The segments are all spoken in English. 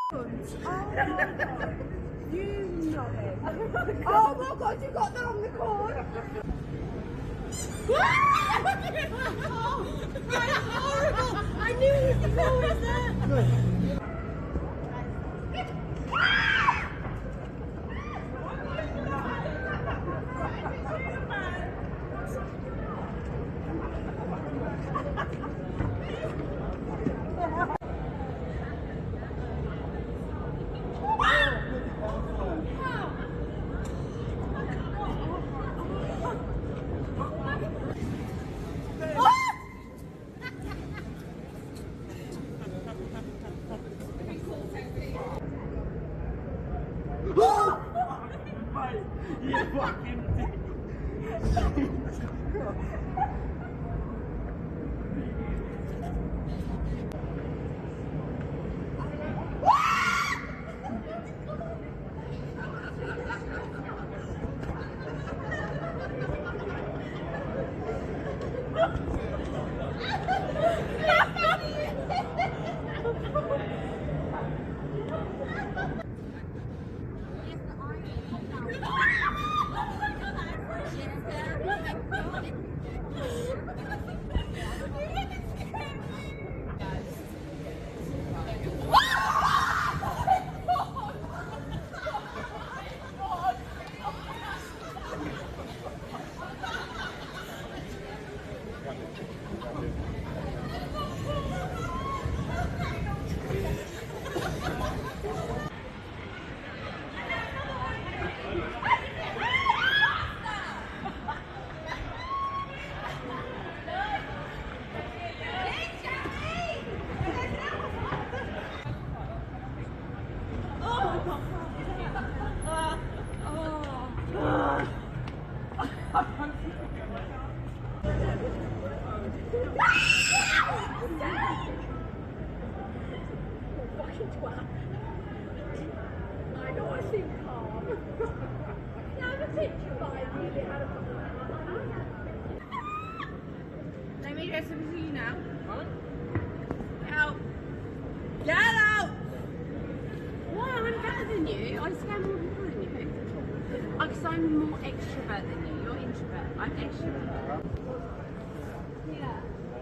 Oh my god. You know it. Oh my god, you got that on the cord. That's horrible. I knew it was always there. You fucking I know I seem calm. Now the picture by really had a Let me get some to you now. Out. Get out! Why? I'm better than you. I scare more people than you. Because I'm more extrovert than you. You're introvert. I'm extrovert. Yeah.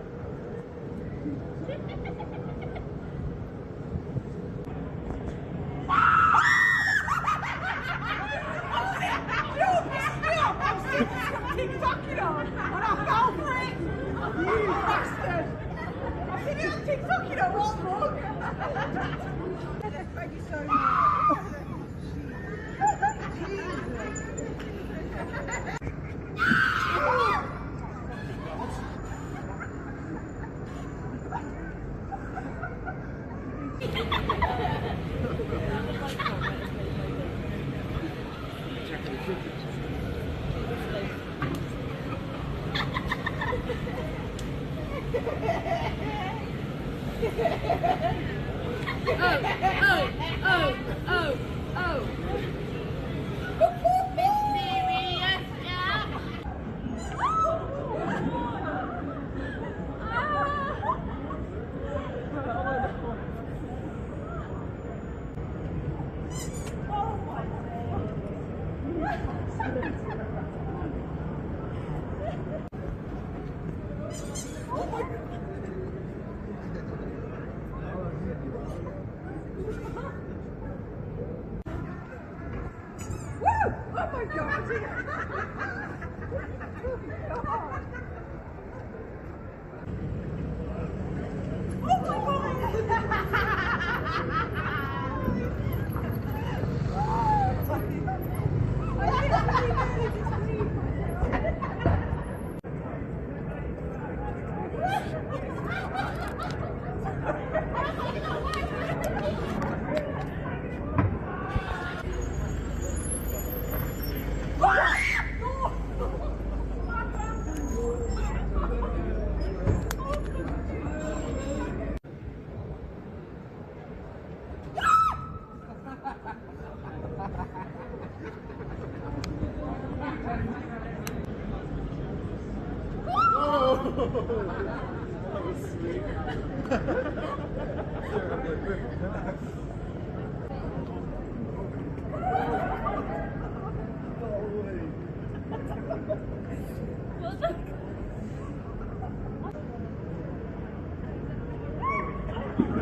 TikTok it on, and I'll go for it. You bastard! I've seen it on TikTok, you know what, look? Thank you so much.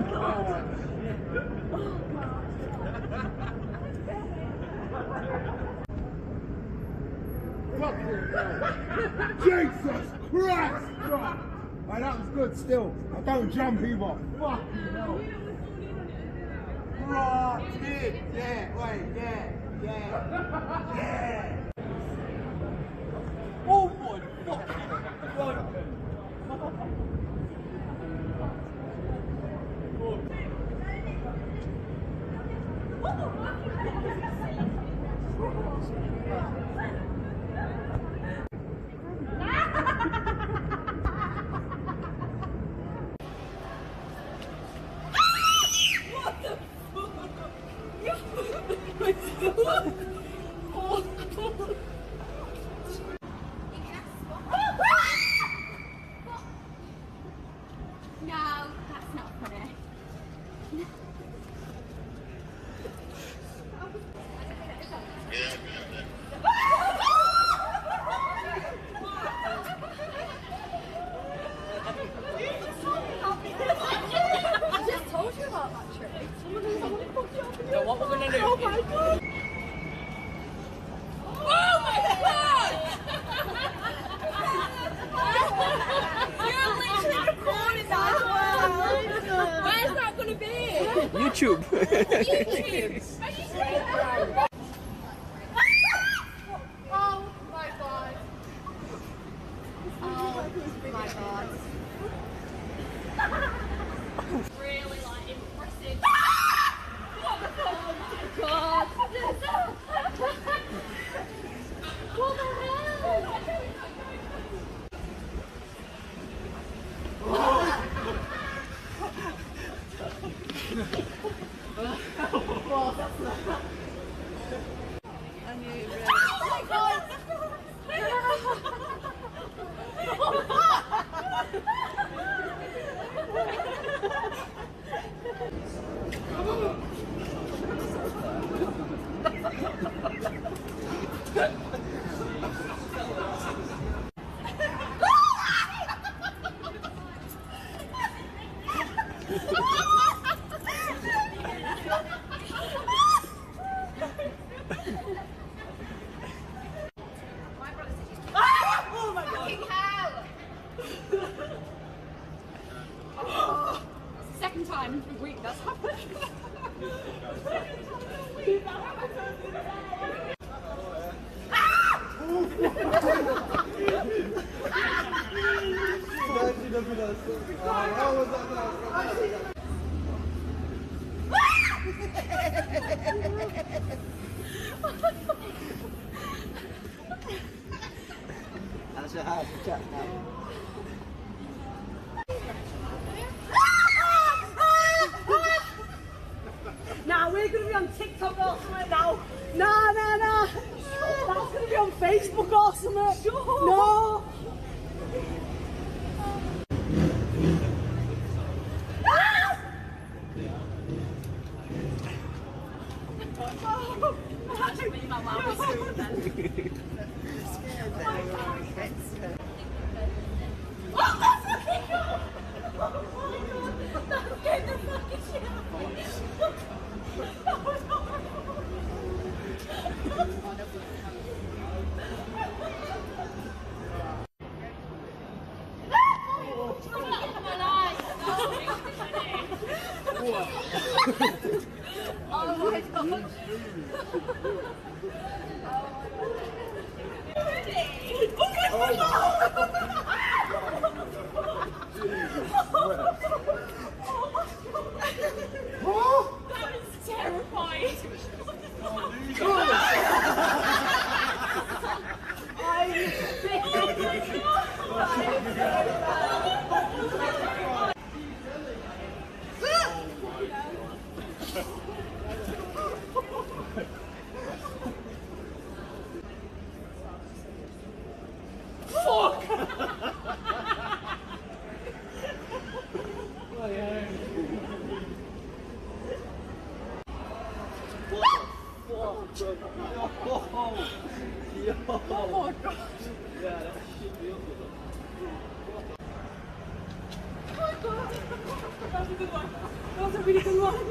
Jesus Christ! Right, that was good still. I don't jump either. Fucking hell. Right, yeah, wait, yeah. Oh my fucking God. No, that's not funny. I just told you about that trick. So what we're gonna do? Oh my God! Oh my God! You're literally recording that. Where's that gonna be? YouTube. YouTube. Are you serious? Oh my God! Oh my God! Really like impressive. Oh my God! What the hell? Oh my God! Oh my God. Fucking hell! Oh, second time in a week that's happened. That's a house chat now. Nah, we're gonna be on TikTok or something now. Nah. That's gonna be on Facebook or something. Sure. No. Oh my God! That is terrifying. Oh my God. Yeah, that shit real good. That was a good one. That was a really good one.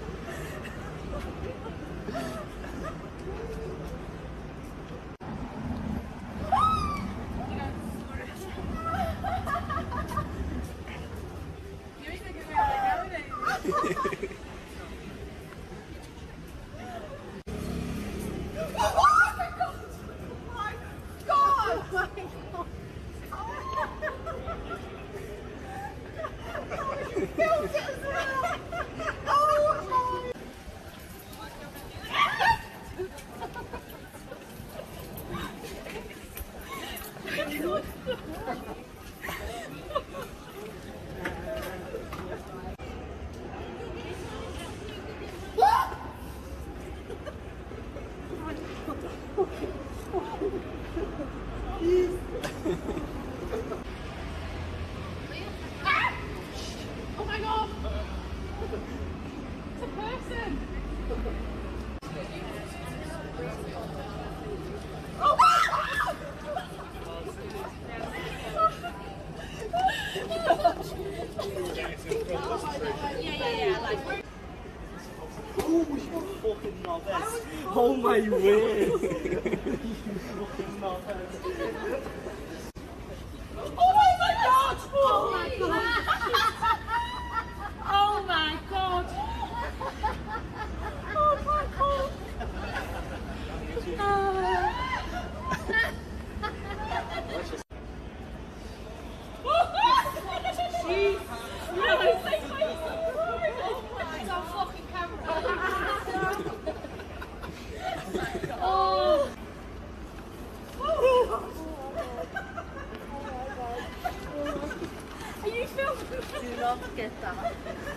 Oh my god! It's a person! Oh my word! Oh my god! Oh my god! Oh my god! Oh my god! It's on fucking camera! Oh! Are you filming? Do not get that.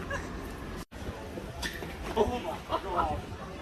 Oh my god!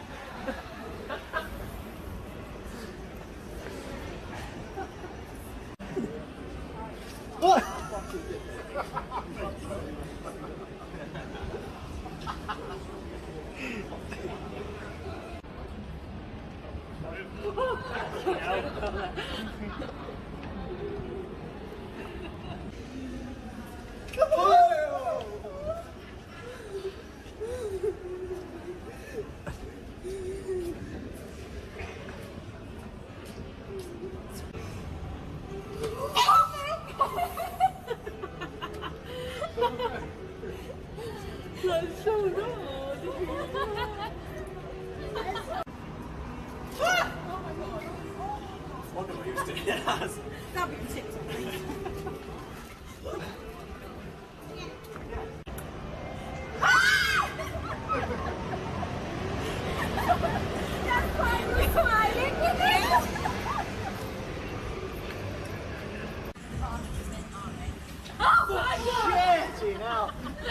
That's so good. What the moves did it has? That'll be the TikTok. Shit, now.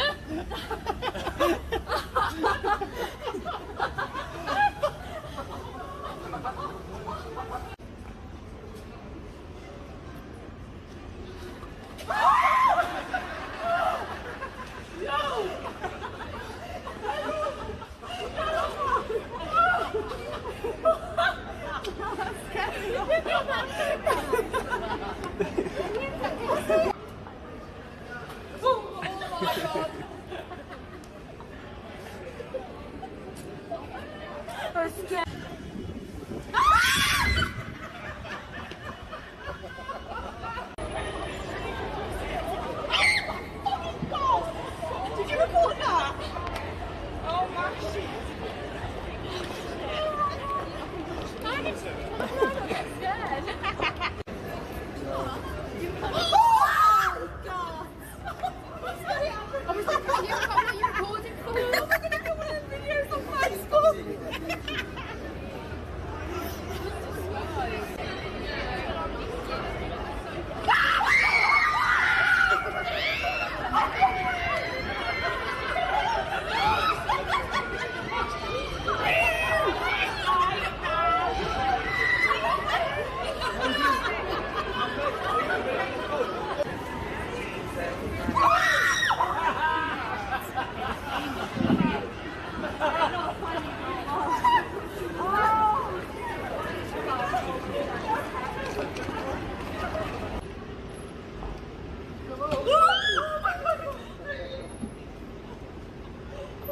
I'm scared. Did you record that? Oh my shit. I'm not scared. Oh god. I was like, what are you recording for? I'm gonna put one of the videos on Facebook.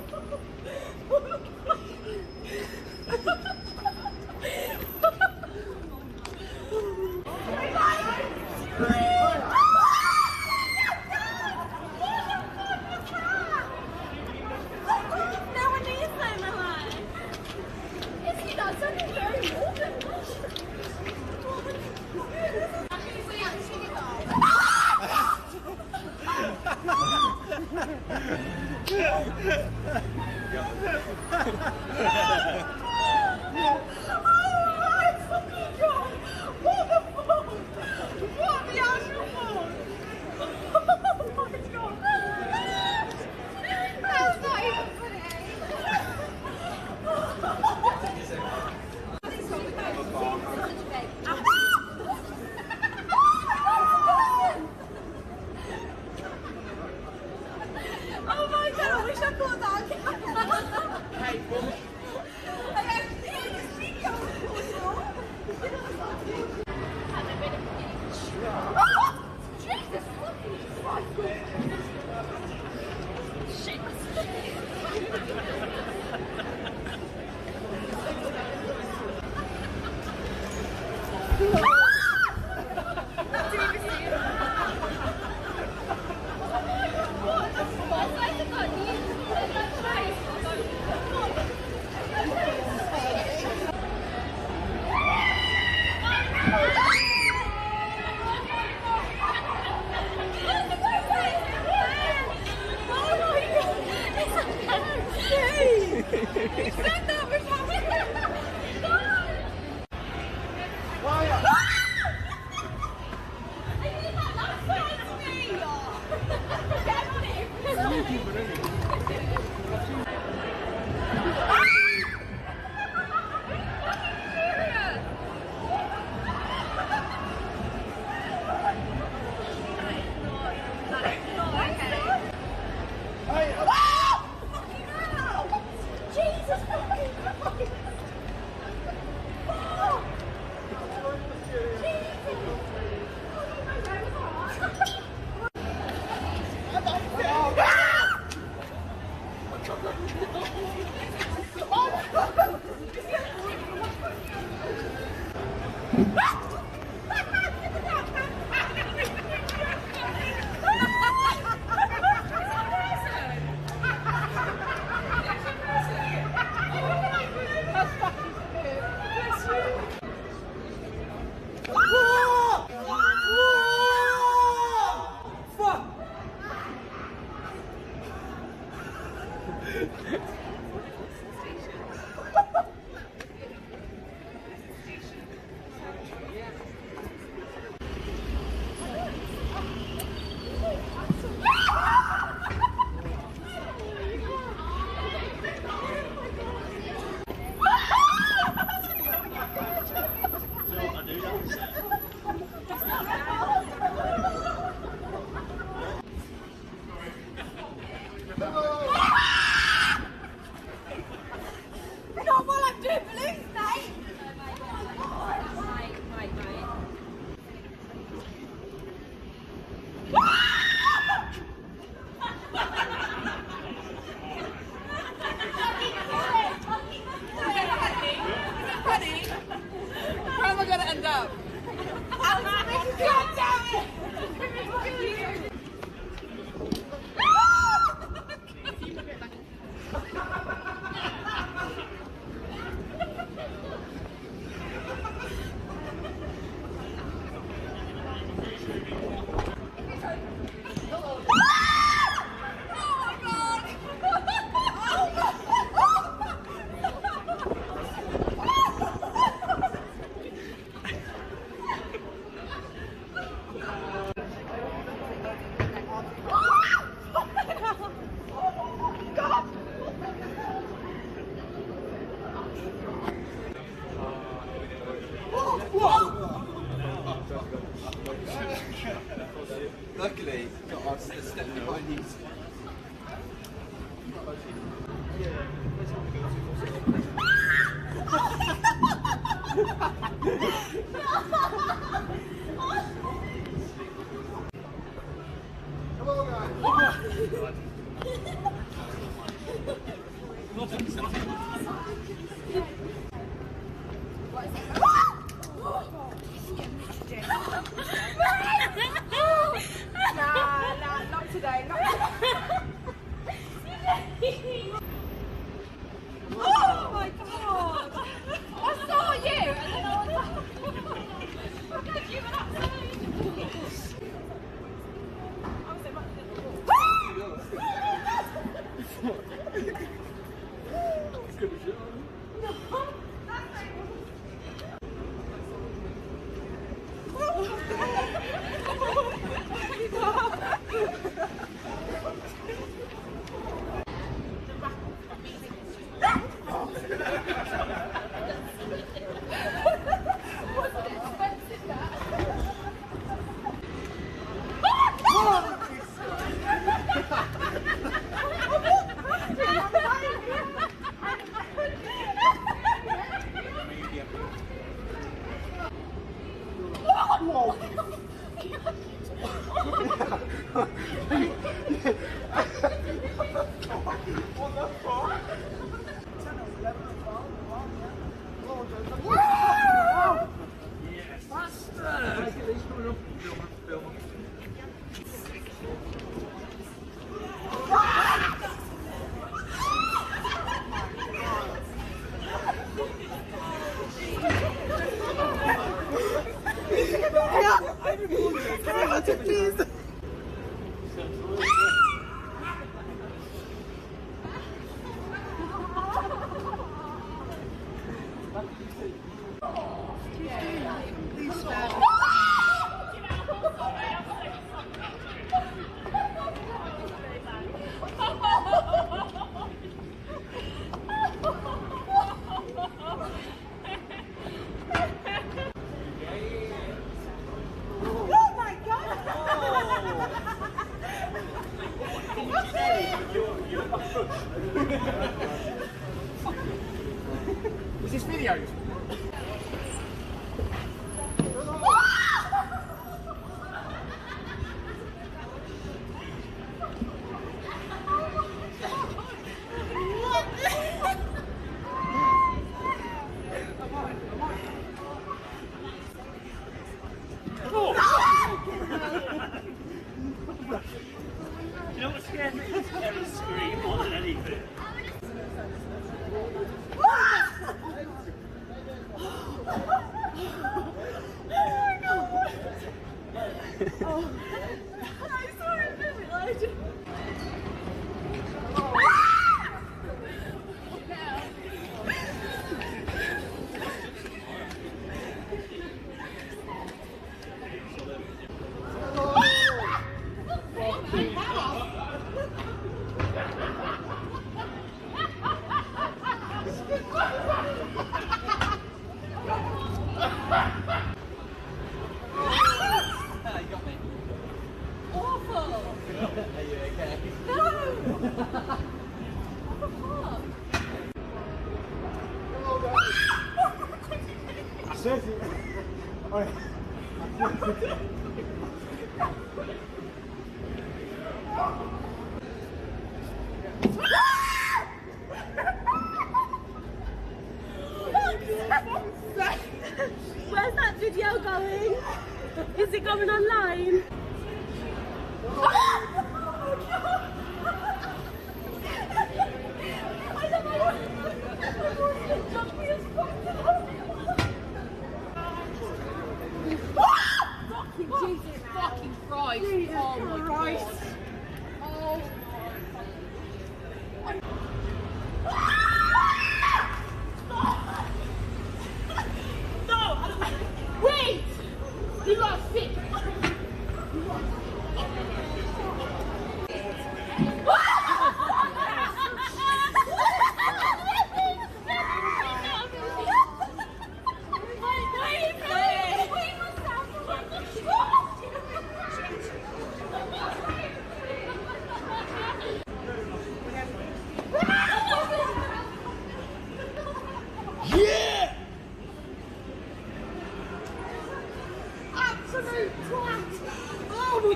Luckily, got us the step behind these. Come on, guys. Nah, not today. Oh my god! I saw you, and then I was like, I'm gonna give it up. Is this video? You know what scared me? Every scream more than anything. Says it. Where's that video going? Is it going online? Jesus fucking Christ. Oh my Christ. Oh. No! Wait! You got sick. Yeah! Absolute twat! Oh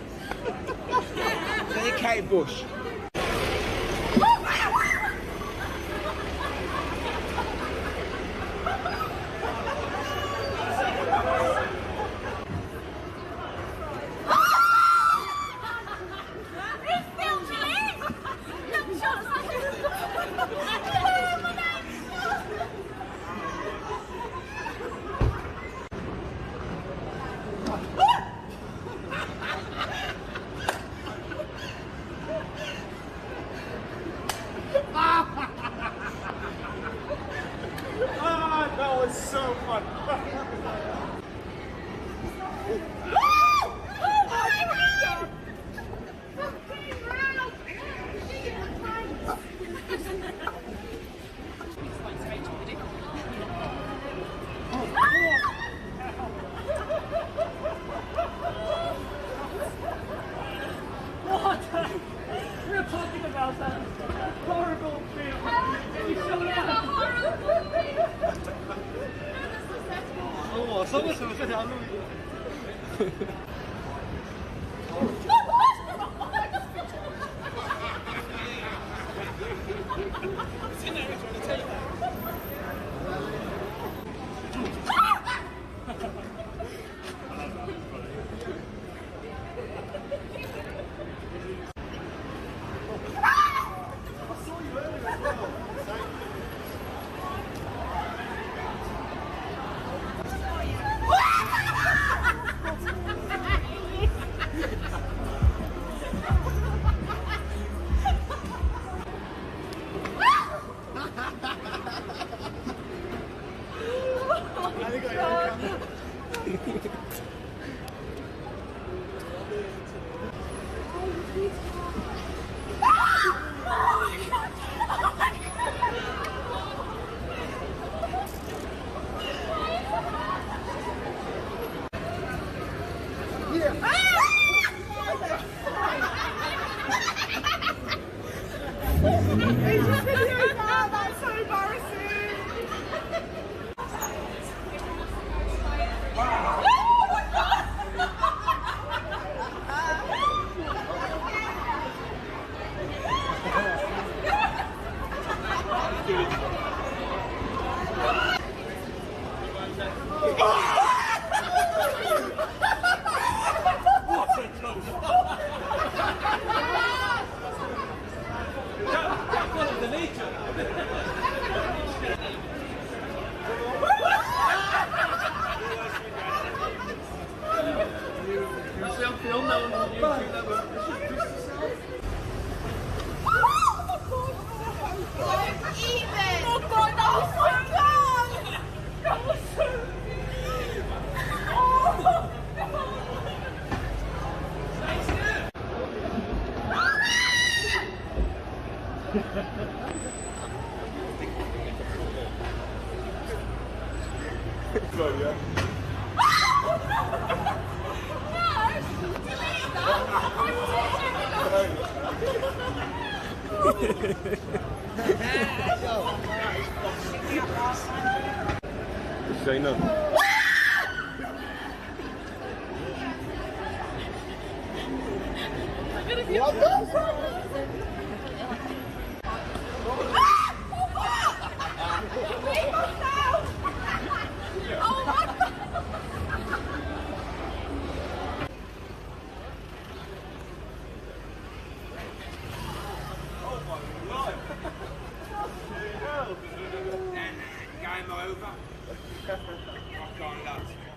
Dedicated bush. 说为什么这条路？ That's so embarrassing. Say no. What Game over. I've gone nuts.